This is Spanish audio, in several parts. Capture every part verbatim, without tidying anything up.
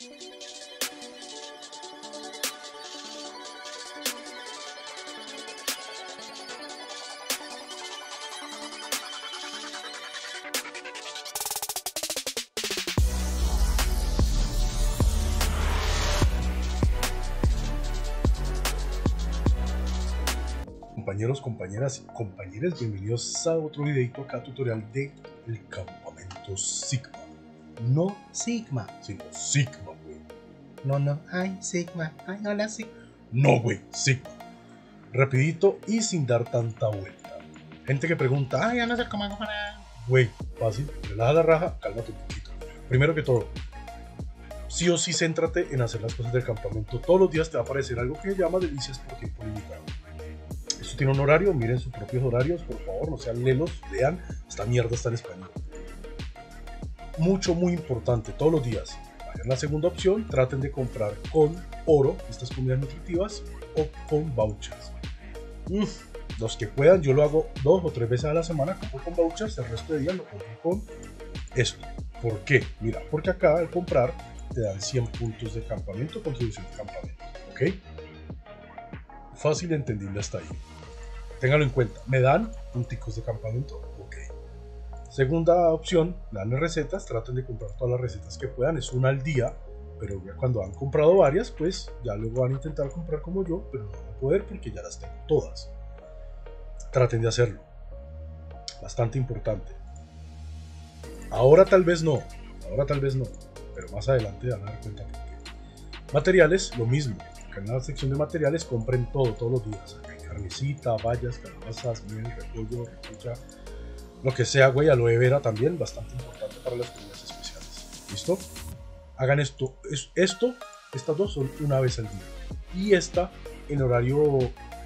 Compañeros, compañeras y compañeros, bienvenidos a otro videito acá, tutorial de el campamento Sigma. No Sigma, sino Sigma, güey. No, no, ay, Sigma, ay, hola, Sigma. No, güey, Sigma. Rapidito y sin dar tanta vuelta. Gente que pregunta, ay, ya no sé cómo hago para... Güey, fácil, relaja la raja, cálmate un poquito. Primero que todo, sí o sí céntrate en hacer las cosas del campamento. Todos los días te va a aparecer algo que se llama delicias por tiempo limitado. Esto tiene un horario, miren sus propios horarios, por favor, no sean lelos, lean, esta mierda está en español. Mucho, muy importante, todos los días, vayan a la segunda opción, traten de comprar con oro estas comidas nutritivas o con vouchers. Mm, los que puedan, yo lo hago dos o tres veces a la semana, compro con vouchers, el resto de días lo compro con esto. ¿Por qué? Mira, porque acá al comprar te dan cien puntos de campamento, contribución de campamento, ¿ok? Fácil y entendible hasta ahí. Ténganlo en cuenta, me dan punticos de campamento, ok. Segunda opción, me dan recetas, traten de comprar todas las recetas que puedan, es una al día, pero ya cuando han comprado varias, pues ya luego van a intentar comprar como yo, pero no van a poder porque ya las tengo todas. Traten de hacerlo, bastante importante. Ahora tal vez no, ahora tal vez no, pero más adelante van a dar cuenta por qué. Materiales, lo mismo, acá en la sección de materiales compren todo, todos los días. Carnecita, bayas, calabazas, miel, repollo, repucha, lo que sea, güey, aloe vera también, bastante importante para las comidas especiales. ¿Listo? Hagan esto, es, esto, estas dos son una vez al día. Y esta, en horario,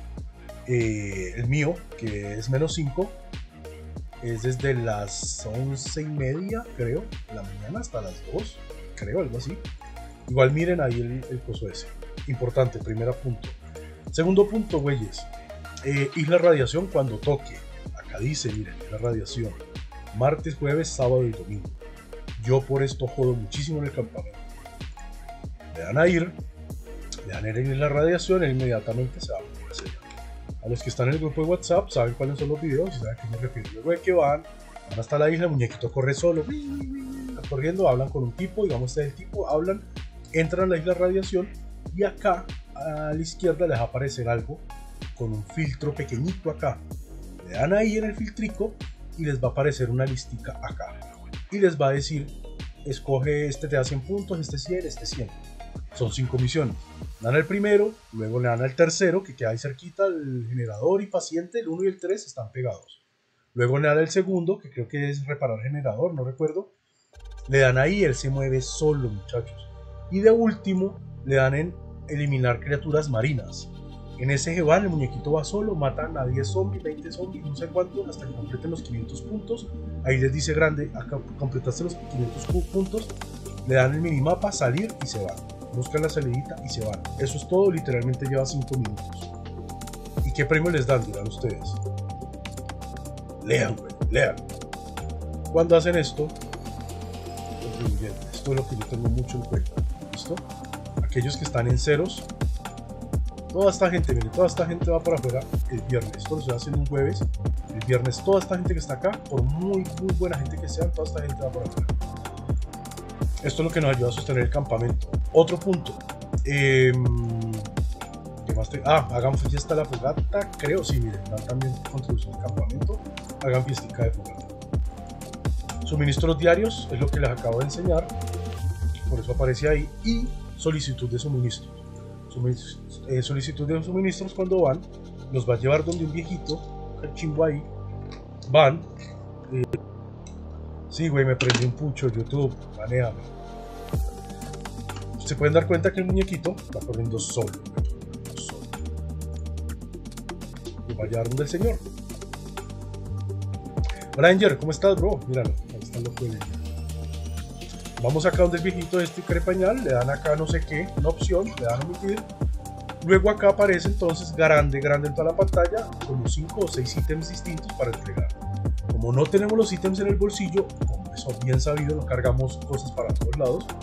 eh, el mío, que es menos cinco, es desde las once y media, creo, de la mañana hasta las dos, creo, algo así. Igual miren ahí el, el coso ese. Importante, primer punto. Segundo punto, güeyes, eh, isla radiación cuando toque. Acá dice, miren, la radiación. Martes, jueves, sábado y domingo. Yo por esto jodo muchísimo en el campamento. Le dan a ir, le dan a ir en la radiación e inmediatamente se va a poner serio. A los que están en el grupo de WhatsApp saben cuáles son los videos y saben a qué me refiero. Luego de que van, van hasta la isla, el muñequito corre solo, corriendo, hablan con un tipo, digamos este es el tipo, hablan, entran a la isla radiación y acá a la izquierda les va a aparecer algo con un filtro pequeñito acá. Le dan ahí en el filtrico y les va a aparecer una listica acá y les va a decir escoge este, te da cien puntos, este cien, este cien. Son cinco misiones. Dan el primero, luego le dan al tercero que queda ahí cerquita, el generador y paciente, el uno y el tres están pegados. Luego le dan al segundo que creo que es reparar generador, no recuerdo. Le dan ahí, él se mueve solo, muchachos. Y de último le dan en eliminar criaturas marinas. En ese que van, el muñequito va solo, matan a diez zombies, veinte zombies, no sé cuánto, hasta que completen los quinientos puntos. Ahí les dice grande, acá completaste los quinientos puntos, le dan el minimapa, salir y se van. Buscan la salidita y se van. Eso es todo, literalmente lleva cinco minutos. ¿Y qué premio les dan? Dirán ustedes. Lean, güey, lean. Cuando hacen esto, esto es lo que yo tengo mucho en cuenta. ¿Listo? Aquellos que están en ceros, toda esta gente, miren, toda esta gente va para afuera el viernes. Esto lo se hace en un jueves. El viernes, toda esta gente que está acá, por muy, muy buena gente que sean, toda esta gente va para afuera. Esto es lo que nos ayuda a sostener el campamento. Otro punto. Eh, ¿qué más te... Ah, hagan fiesta de la fogata, creo, sí, miren, dan también contribución al campamento. Hagan fiestica de fogata. Suministros diarios, es lo que les acabo de enseñar. Por eso aparece ahí. Y solicitud de suministros. Suministros, eh, solicitud de suministros cuando van, los va a llevar donde un viejito, el chimbo ahí, van. Eh, sí, güey, me prendí un pucho, YouTube, manéjame. Se pueden dar cuenta que el muñequito va corriendo solo. solo. Y va a llevar donde el señor. Ranger, ¿cómo estás, bro? Míralo, ahí está el loco de ella. Vamos acá donde el viejito este crepañal, le dan acá no sé qué, una opción, le dan a omitir. Luego acá aparece entonces grande, grande en toda la pantalla, como cinco o seis ítems distintos para entregar. Como no tenemos los ítems en el bolsillo, como eso bien sabido, no cargamos cosas para todos lados,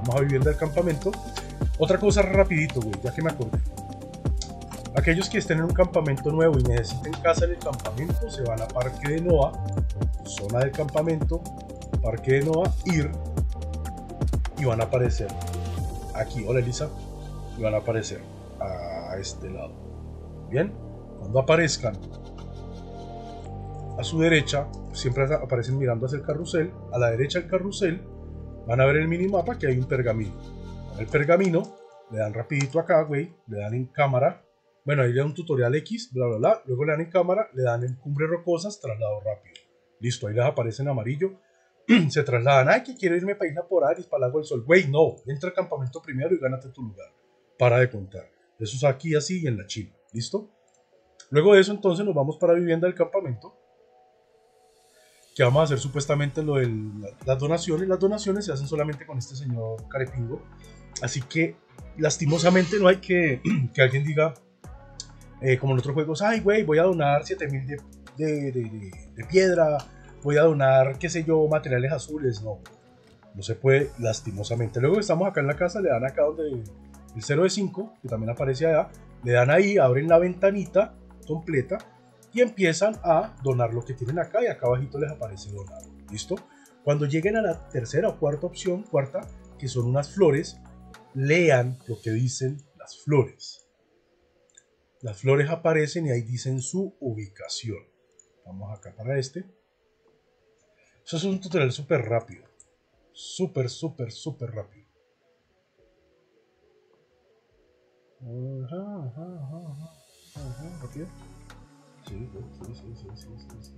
Vamos a vivienda del campamento. Otra cosa rapidito, güey, ya que me acordé. Aquellos que estén en un campamento nuevo y necesiten casa en el campamento, se van a Parque de Noa, zona del campamento, Parque de Noa, ir, y van a aparecer aquí. Hola Elisa. Y van a aparecer a este lado. Bien, cuando aparezcan a su derecha, siempre aparecen mirando hacia el carrusel. A la derecha del carrusel van a ver el minimapa que hay un pergamino. El pergamino le dan rapidito acá, güey, le dan en cámara. Bueno, ahí le dan un tutorial X, bla, bla, bla. Luego le dan en cámara, le dan en cumbres rocosas, traslado rápido. Listo, ahí les aparece en amarillo. Se trasladan. Ay, que quiero irme para Isla Polaris, para Lago del Sol. Güey, no. Entra al campamento primero y gánate tu lugar. Para de contar. Eso es aquí, así y en la China. ¿Listo? Luego de eso, entonces, nos vamos para vivienda del campamento. Que vamos a hacer supuestamente lo de las donaciones. Las donaciones se hacen solamente con este señor Carepingo. Así que, lastimosamente, no hay que, que alguien diga... Eh, como en otros juegos, ay, güey, voy a donar siete mil de, de, de, de, de piedra, voy a donar, qué sé yo, materiales azules. No, no se puede, lastimosamente. Luego estamos acá en la casa, le dan acá donde el cero de cinco, que también aparece allá, le dan ahí, abren la ventanita completa y empiezan a donar lo que tienen acá, y acá abajito les aparece donar. ¿Listo? Cuando lleguen a la tercera o cuarta opción, cuarta, que son unas flores, lean lo que dicen las flores. Las flores aparecen y ahí dicen su ubicación. Vamos acá para este. Eso es un tutorial súper rápido. Súper, súper, súper rápido. Ajá, ajá, ajá, ajá, rápido. Sí, sí, sí, sí, sí, sí, sí.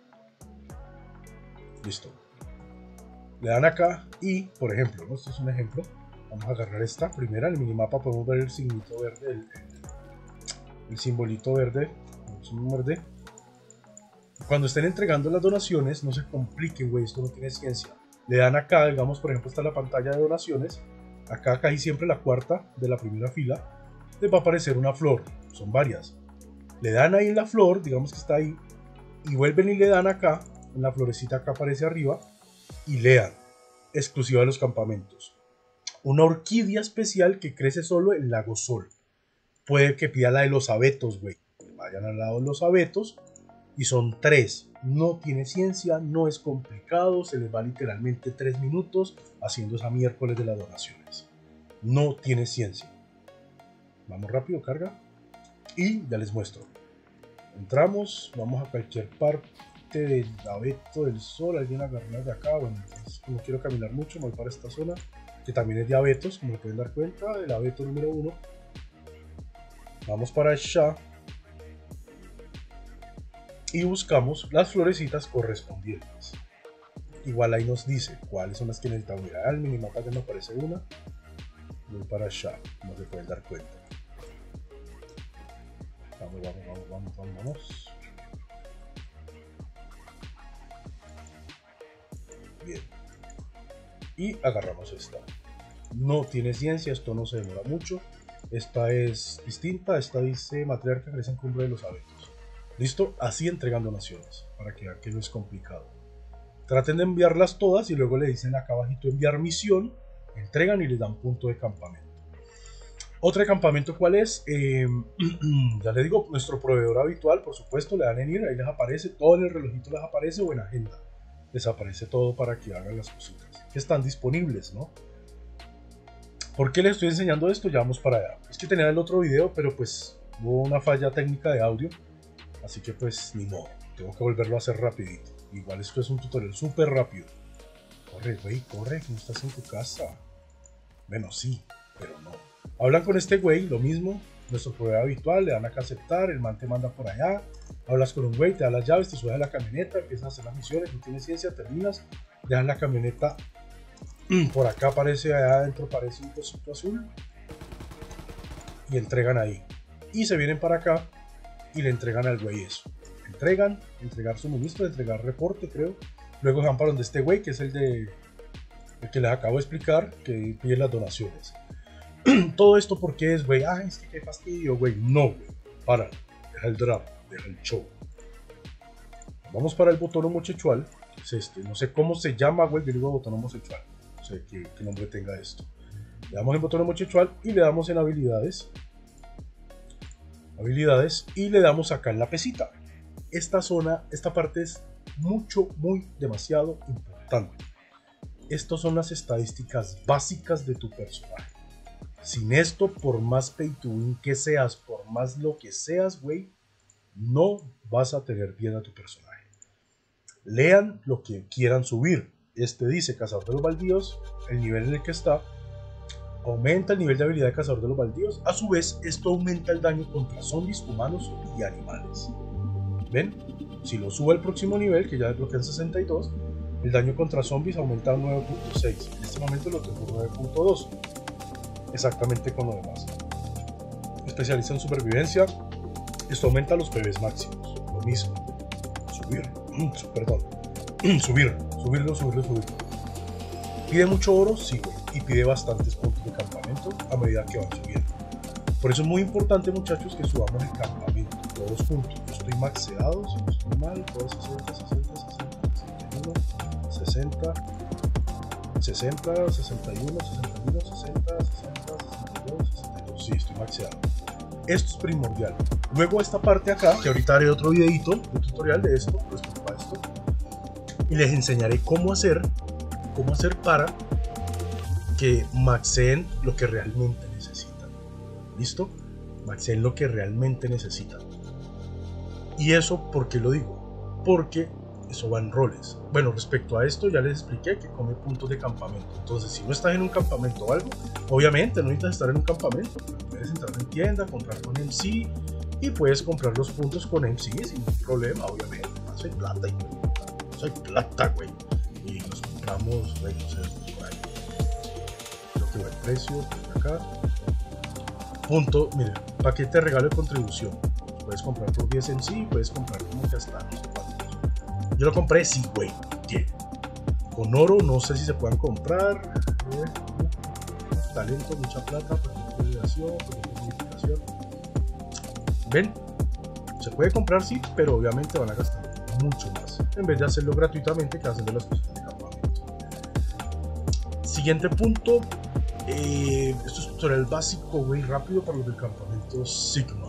Listo. Le dan acá y, por ejemplo, ¿no? Esto es un ejemplo. Vamos a agarrar esta primera. En el minimapa podemos ver el signito verde, el, el el simbolito verde, verde. Cuando estén entregando las donaciones, no se compliquen, güey, esto no tiene ciencia. Le dan acá, digamos, por ejemplo, está la pantalla de donaciones. Acá casi siempre la cuarta de la primera fila, les va a aparecer una flor, son varias. Le dan ahí en la flor, digamos que está ahí, y vuelven y le dan acá, en la florecita acá aparece arriba, y lean, exclusiva de los campamentos. Una orquídea especial que crece solo en Lago Sol. Puede que pida la de los abetos, güey. Vayan al lado de los abetos. Y son tres. No tiene ciencia, no es complicado. Se les va literalmente tres minutos haciendo esa miércoles de las donaciones. No tiene ciencia. Vamos rápido, carga. Y ya les muestro. Entramos, vamos a cualquier parte del abeto del sol. Alguien agarrar de acá. Bueno, pues, no quiero caminar mucho, me voy para esta zona, que también es de abetos, como pueden dar cuenta. El abeto número uno. Vamos para allá y buscamos las florecitas correspondientes. Igual ahí nos dice cuáles son las que necesitamos. Mira, al minimapa ya me aparece una. Voy para allá, como se pueden dar cuenta. Vamos, vamos, vamos, vamos, vamos, vamos. Bien. Y agarramos esta. No tiene ciencia, esto no se demora mucho. Esta es distinta, esta dice matriarca crece en cumbre de los abetos. Listo, así entregan donaciones, para que vean que no es complicado. Traten de enviarlas todas y luego le dicen acá abajito enviar misión, entregan y les dan punto de campamento. Otro campamento, ¿cuál es? Eh, ya les digo, nuestro proveedor habitual, por supuesto, le dan en ir, ahí les aparece, todo en el relojito les aparece o en agenda. Les aparece todo para que hagan las cositas que están disponibles, ¿no? ¿Por qué les estoy enseñando esto? Ya vamos para allá. Es que tenía el otro video, pero pues hubo una falla técnica de audio. Así que pues ni modo. Tengo que volverlo a hacer rapidito. Igual esto es un tutorial súper rápido. Corre, güey, corre, que no estás en tu casa. Bueno, sí, pero no. Hablan con este güey, lo mismo. Nuestro proveedor habitual, le dan acá a aceptar. El man te manda por allá. Hablas con un güey, te da las llaves, te subes a la camioneta, empiezas a hacer las misiones, no tienes ciencia, terminas. Le dan la camioneta. Por acá aparece, allá adentro aparece un cosito azul y entregan ahí. Y se vienen para acá y le entregan al güey eso. Entregan, entregar suministro, entregar reporte, creo. Luego van para donde este güey, que es el de el que les acabo de explicar, que pide las donaciones. Todo esto porque es, güey, ah, es que qué fastidio, güey. No, güey, para, deja el drama, deja el show. Vamos para el botón homosexual, que es este. No sé cómo se llama, güey, yo digo botón homosexual. No sé qué, qué nombre tenga esto. Le damos en botón muchachual y le damos en habilidades. Habilidades y le damos acá en la pesita. Esta zona, esta parte es mucho, muy, demasiado importante. Estas son las estadísticas básicas de tu personaje. Sin esto, por más pay to win que seas, por más lo que seas, güey, no vas a tener bien a tu personaje. Lean lo que quieran subir. Este dice Cazador de los Baldíos, el nivel en el que está, aumenta el nivel de habilidad de Cazador de los Baldíos. A su vez, esto aumenta el daño contra zombies, humanos y animales. ¿Ven? Si lo subo al próximo nivel, que ya desbloquea en sesenta y dos, el daño contra zombies aumenta a nueve punto seis. En este momento lo tengo nueve punto dos. Exactamente con lo demás. Especialista en supervivencia. Esto aumenta los P Vs máximos. Lo mismo. Subir. Perdón. Subir. Subirlo, subirlo, subirlo. ¿Pide mucho oro? Sí, güey. Y pide bastantes puntos de campamento a medida que van subiendo. Por eso es muy importante, muchachos, que subamos el campamento todos juntos. Yo estoy maxeado, si no estoy mal, todo sesenta, sesenta, sesenta, sesenta, sesenta, sesenta y uno, sesenta y uno, sesenta, sesenta, sesenta y dos, sesenta y dos. Sí, estoy maxeado. Esto es primordial. Luego esta parte acá, que ahorita haré otro videito, un tutorial de esto, respecto a esto, y les enseñaré cómo hacer, cómo hacer para que maxeen lo que realmente necesitan. ¿Listo? Maxeen lo que realmente necesitan. ¿Y eso por qué lo digo? Porque eso va en roles. Bueno, respecto a esto ya les expliqué que come puntos de campamento. Entonces, si no estás en un campamento o algo, obviamente no necesitas estar en un campamento. Puedes entrar en tienda, comprar con M C y puedes comprar los puntos con M C sin ningún problema, obviamente. No soy plata y no soy plata, güey. Y los compramos, güey, no sé, por ahí. Creo que buen precio, por acá. Punto, miren, paquete de regalo de contribución. Puedes comprar por diez M C, puedes comprar como que hasta no sé cuántos. Yo lo compré, sí, güey. ¿Qué? Con oro, no sé si se puedan comprar. Eh, talento, mucha plata, modificación, modificación. ¿Ven? Se puede comprar, sí, pero obviamente van a gastar mucho más. En vez de hacerlo gratuitamente, que hacen de las cosas de campamento. Siguiente punto. Eh, esto es un tutorial básico, güey, rápido para los del campamento Sigma.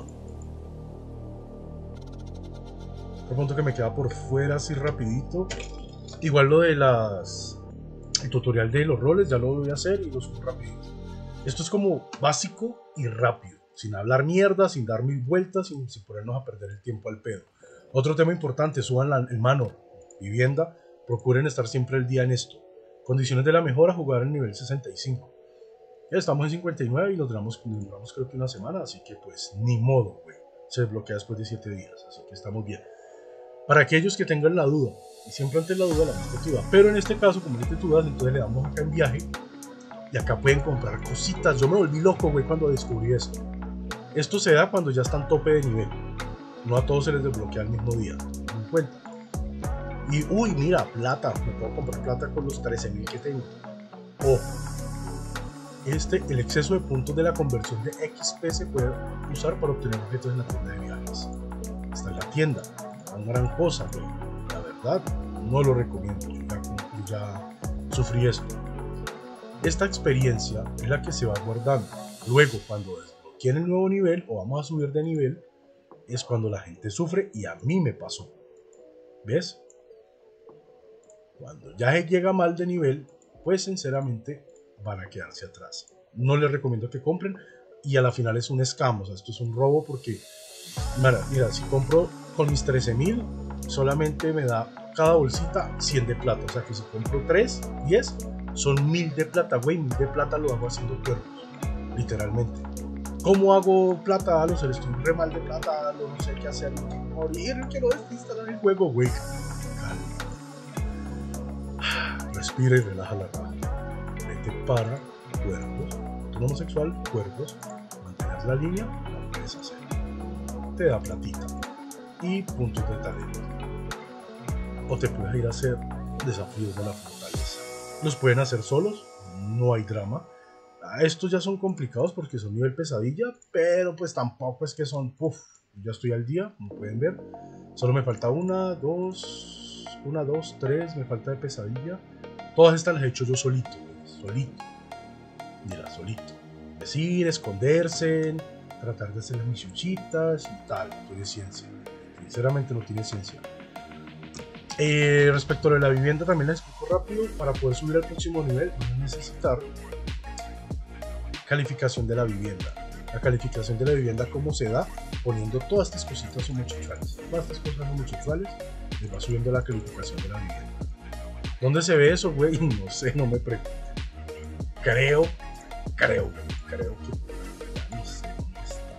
Otro punto que me queda por fuera así rapidito. Igual lo de las... El tutorial de los roles ya lo voy a hacer y lo subo rapidito. Esto es como básico y rápido. Sin hablar mierda, sin dar mil vueltas, sin, sin ponernos a perder el tiempo al pedo. Otro tema importante, suban la, en mano, vivienda. Procuren estar siempre el día en esto. Condiciones de la mejora, jugar en nivel sesenta y cinco. Ya estamos en cincuenta y nueve y nos duramos, nos duramos creo que una semana, así que pues ni modo, güey. Se desbloquea después de siete días, así que estamos bien. Para aquellos que tengan la duda, y siempre ante la duda la perspectiva, pero en este caso, como no te dudas, entonces le damos acá en viaje, y acá pueden comprar cositas. Yo me volví loco, güey, cuando descubrí esto. Esto se da cuando ya están tope de nivel. No a todos se les desbloquea el mismo día, ten en cuenta. Y, uy, mira, plata, me puedo comprar plata con los trece mil que tengo. Ojo. Este, el exceso de puntos de la conversión de X P se puede usar para obtener objetos en la tienda de viajes. Está en la tienda, una gran cosa, pero la verdad no lo recomiendo. Yo ya, yo ya sufrí esto. Esta experiencia es la que se va guardando. Luego, cuando desbloqueen el nuevo nivel o vamos a subir de nivel, es cuando la gente sufre y a mí me pasó. ¿Ves? Cuando ya llega mal de nivel, pues sinceramente van a quedarse atrás. No les recomiendo que compren y a la final es un scam, o sea, esto es un robo porque, mira, mira si compro con mis trece mil, solamente me da cada bolsita cien de plata, o sea que si compro tres, diez, son mil de plata, güey, mil de plata lo hago haciendo cuervos, literalmente. ¿Cómo hago plata? Lo sé, estoy re mal de plata, no sé qué hacer, no quiero morir, quiero desinstalar el juego, güey. Calma. Respira y relaja la raja. Para cuervos, tono homosexual, cuervos, mantener la línea, la puedes hacer. Te da platita y puntos de talento. O te puedes ir a hacer desafíos de la fortaleza. Los pueden hacer solos, no hay drama. Estos ya son complicados porque son nivel pesadilla, pero pues tampoco es que son, puff, ya estoy al día, como pueden ver. Solo me falta una, dos, una, dos, tres, me falta de pesadilla. Todas estas las he hecho yo solito. Solito. Mira, solito. Decir, esconderse, tratar de hacer las misioncitas y tal. No tiene ciencia. Sinceramente no tiene ciencia. Eh, respecto a la vivienda también la explico rápido. Para poder subir al próximo nivel van a necesitar calificación de la vivienda. La calificación de la vivienda, ¿cómo se da? Poniendo todas estas cositas homosexuales. Todas estas cosas homosexuales les va subiendo la calificación de la vivienda. ¿Dónde se ve eso, güey? No sé, no me pregunto. Creo, creo, creo que ya no sé dónde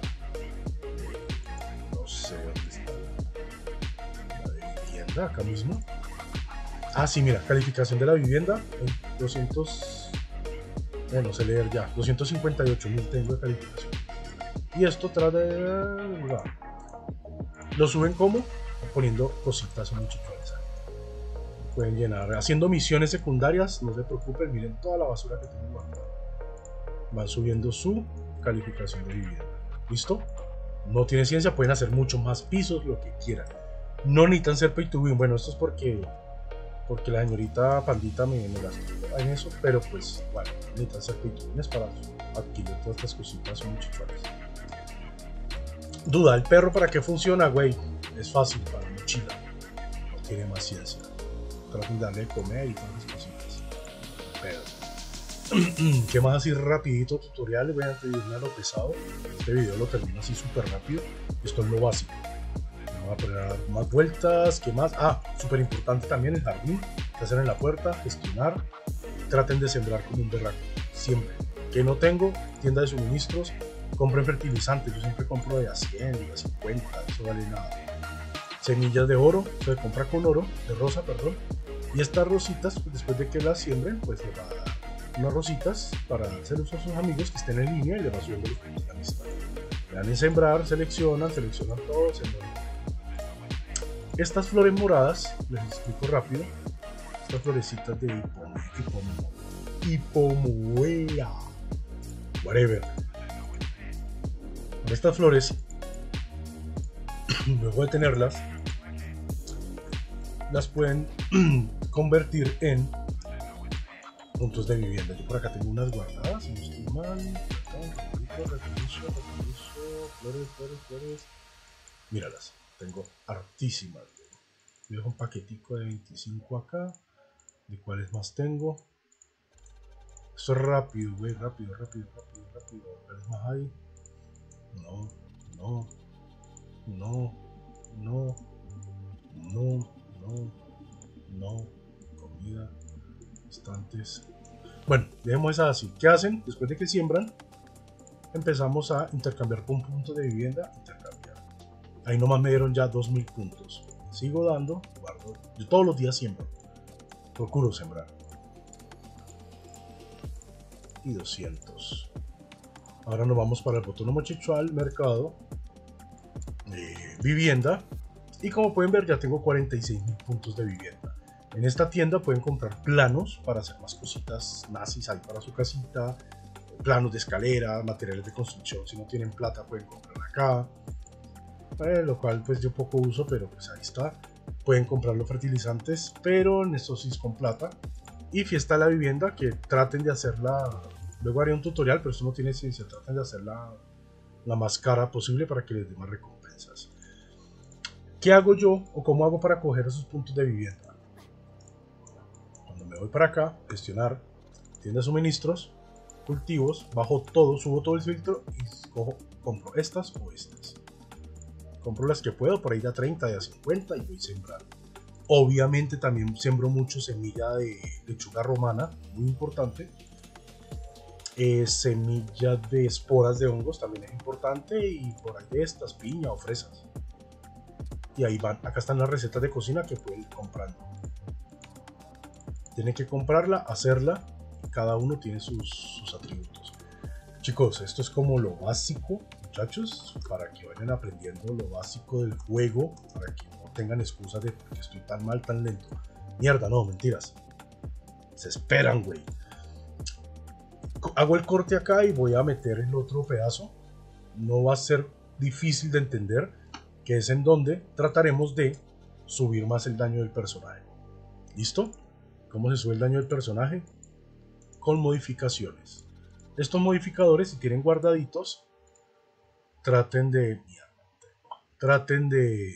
está. No sé dónde está. La de vivienda, acá mismo. Ah, sí, mira, calificación de la vivienda en doscientos. Bueno, no sé leer ya. doscientos cincuenta y ocho mil tengo de calificación. Y esto trata de. Lo suben como poniendo cositas homosexuales. Pueden llenar, haciendo misiones secundarias, no se preocupen, miren toda la basura que tengo guardada. Van subiendo su calificación de vivienda. ¿Listo? No tiene ciencia, pueden hacer mucho más pisos, lo que quieran. No necesitan ser pay to win. Bueno, esto es porque porque la señorita Pandita me, me gastó en eso, pero pues bueno, necesitan ser pay to win para adquirir todas estas cositas homosexuales. Duda, ¿el perro para qué funciona, güey? Es fácil, para mochila. No tiene más ciencia. Traten de darle de comer y todas las cositas. Pero, ¿qué más así rapidito tutoriales? Voy a pedirme a lo pesado. Este video lo termino así súper rápido. Esto es lo básico. Me voy a poner a dar más vueltas. ¿Qué más? Ah, súper importante también el jardín. Que hacen en la puerta, gestionar. Traten de sembrar como un berraco. Siempre. Que no tengo, tienda de suministros. Compren fertilizantes. Yo siempre compro de a cien, de a cincuenta. Eso vale nada. Semillas de oro. Se compra con oro. De rosa, perdón. Y estas rositas, pues después de que las siembren, pues le va a dar unas rositas para hacerlos a sus amigos que estén en línea y le va subiendo los puntos de amistad. Le dan en sembrar, seleccionan, seleccionan todo, sembran. Estas flores moradas, les explico rápido. Estas florecitas de hipomo, hipomo, hipomoea, whatever. Estas flores, luego de tenerlas, las pueden convertir en puntos de vivienda. Yo por acá tengo unas guardadas, si no estoy mal. Recurso, recurso, recurso, flores, flores, flores. Míralas, tengo hartísimas. Voy a dejar un paquetico de veinticinco acá. ¿De cuáles más tengo? Esto es rápido, güey, rápido, rápido, rápido, rápido. ¿Cuáles más hay? No, no, no, no, no, no, no, comida, estantes. Bueno, dejemos esas así. ¿Qué hacen? Después de que siembran, empezamos a intercambiar por un punto de vivienda. Intercambiar. Ahí nomás me dieron ya dos mil puntos. Sigo dando, guardo. Yo todos los días siembro. Procuro sembrar. Y doscientos. Ahora nos vamos para el botón homosexual, mercado, eh, vivienda. Y como pueden ver, ya tengo cuarenta y seis mil puntos de vivienda. En esta tienda pueden comprar planos para hacer más cositas nazis ahí para su casita. Planos de escalera, materiales de construcción. Si no tienen plata pueden comprar acá. Eh, lo cual pues yo poco uso, pero pues ahí está. Pueden comprar los fertilizantes, pero en estos sí es con plata. Y fiesta de la vivienda, que traten de hacerla. Luego haré un tutorial, pero esto no tiene ciencia. Traten de hacerla la más cara posible para que les dé más recompensas. ¿Qué hago yo o cómo hago para coger esos puntos de vivienda? Cuando me voy para acá, gestionar, tienda de suministros, cultivos, bajo todo, subo todo el filtro y cojo, compro estas o estas. Compro las que puedo, por ahí de a treinta, de a cincuenta y voy sembrando. Obviamente también sembro mucho semilla de lechuga romana, muy importante. Eh, semilla de esporas de hongos también es importante, y por ahí de estas, piña o fresas. Y ahí van, acá están las recetas de cocina que pueden ir comprando. Tienen que comprarla, hacerla, y cada uno tiene sus, sus atributos. Chicos, esto es como lo básico, muchachos, para que vayan aprendiendo lo básico del juego, para que no tengan excusas de que estoy tan mal, tan lento. Mierda, no, mentiras. Se esperan, güey. Hago el corte acá y voy a meter el otro pedazo. No va a ser difícil de entender, que es en donde trataremos de subir más el daño del personaje. ¿Listo? ¿Cómo se sube el daño del personaje? Con modificaciones. Estos modificadores, si tienen guardaditos, traten de... Traten de...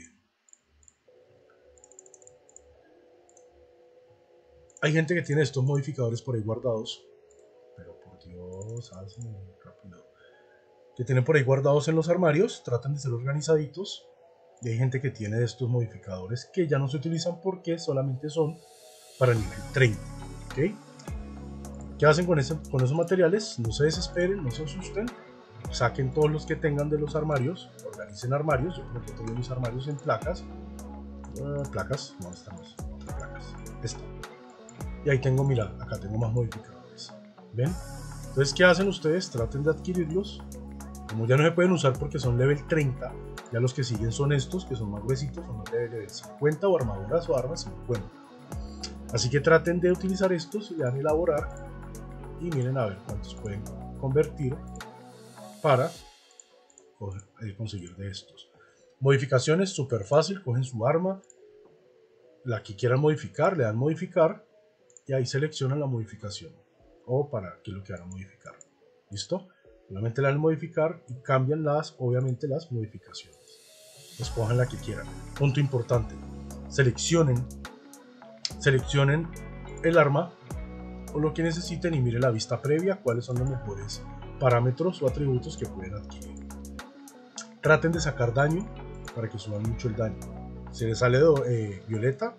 Hay gente que tiene estos modificadores por ahí guardados. Pero por Dios, hazme rápido. Que tienen por ahí guardados en los armarios. Traten de ser organizaditos. Y hay gente que tiene estos modificadores que ya no se utilizan porque solamente son para nivel treinta. ¿Ok? ¿Qué hacen con, ese, con esos materiales? No se desesperen, no se asusten. Saquen todos los que tengan de los armarios. Organicen armarios. Yo por ejemplo tengo mis armarios en placas. Uh, placas, no, estamos otras placas. Esta. Y ahí tengo, mira, acá tengo más modificadores. ¿Ven? Entonces, ¿qué hacen ustedes? Traten de adquirirlos. Como ya no se pueden usar porque son level treinta, ya los que siguen son estos, que son más gruesitos, son más de level cincuenta o armaduras o armas cincuenta. Así que traten de utilizar estos, le dan elaborar y miren a ver cuántos pueden convertir para conseguir de estos. Modificaciones súper fácil, cogen su arma, la que quieran modificar, le dan modificar y ahí seleccionan la modificación o para qué es lo que van a modificar. ¿Listo? Solamente le dan modificar y cambian las, obviamente, las modificaciones. Escojan la que quieran. Punto importante, seleccionen seleccionen el arma o lo que necesiten y miren la vista previa cuáles son los mejores parámetros o atributos que pueden adquirir. Traten de sacar daño para que suban mucho el daño. Si les sale eh, violeta,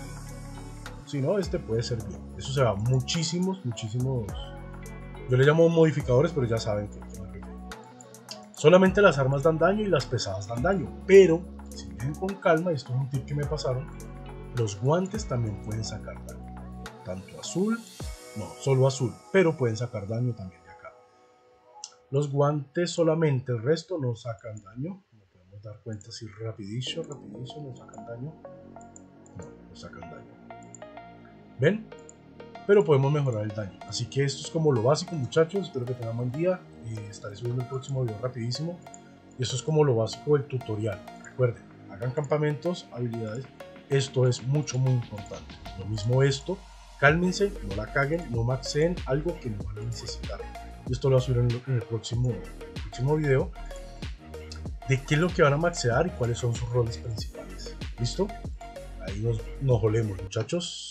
si no, este puede ser bien. Eso se va muchísimos, muchísimos. Yo le llamo modificadores, pero ya saben que me refiero. Solamente las armas dan daño y las pesadas dan daño, pero si vienen con calma, y esto es un tip que me pasaron, los guantes también pueden sacar daño. Tanto azul, no, solo azul, pero pueden sacar daño también de acá. Los guantes solamente, el resto no sacan daño. No podemos dar cuenta si rapidísimo, rapidísimo, no sacan daño. No, no sacan daño. ¿Ven? Pero podemos mejorar el daño. Así que esto es como lo básico, muchachos. Espero que tengan buen día. Eh, estaré subiendo el próximo video rapidísimo. Y esto es como lo básico del tutorial. Recuerden, hagan campamentos, habilidades. Esto es mucho, muy importante. Lo mismo esto. Cálmense, no la caguen, no maxeen algo que no van a necesitar. Y esto lo voy a subir en el, en el próximo, el próximo video. De qué es lo que van a maxear y cuáles son sus roles principales. ¿Listo? Ahí nos, nos olemos, muchachos.